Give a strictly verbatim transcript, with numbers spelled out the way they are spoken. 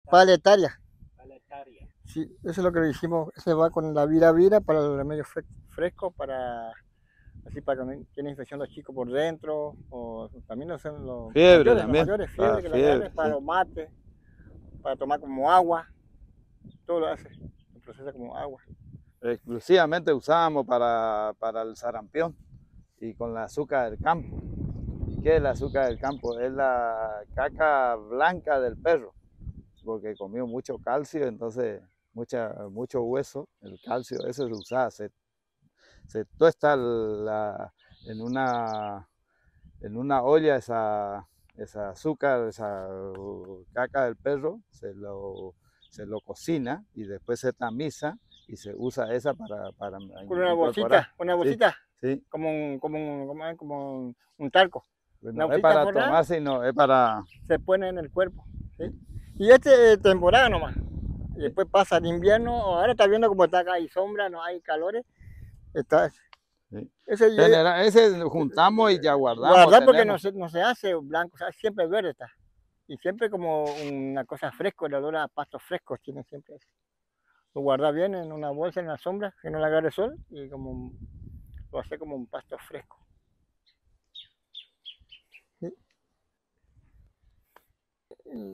paletaria. Paletaria. Sí, eso es lo que le hicimos. Ese va con la vira vira para el remedio fre fresco, para así para que no tiene infección los chicos por dentro, o también los, los Fiebre mayores, los también. mayores, Para fiebre que la fiebre, agarren, para sí. los mates, para tomar como agua, todo lo hace, lo procesa como agua. Exclusivamente usábamos para, para el sarampión y con la azúcar del campo. ¿Y qué es el azúcar del campo? Es la caca blanca del perro, porque comió mucho calcio, entonces mucha, mucho hueso, el calcio, eso se usaba, se, se tuesta la, en, una, en una olla esa, esa azúcar, esa caca del perro, se lo, se lo cocina y después se tamiza y se usa esa para, para Con una incorporar. bolsita, una bolsita, Sí, sí. como un, como un, como, es, como un, un talco. Pues Una no es bolsita para forrada, tomar, sino es para... se pone en el cuerpo, ¿sí? Y este es temporada nomás. Y después pasa el invierno, ahora está viendo como está acá, hay sombra, no hay calores. Está, Sí. ese, General, ese juntamos y ya guardamos. Guardar porque tenemos. no se, no se hace blanco, o sea, siempre verde está. Y siempre como una cosa fresca, el olor a pastos frescos tiene siempre eso. Lo guarda bien en una bolsa, en la sombra, que no le agarre sol, y como lo hace como un pasto fresco.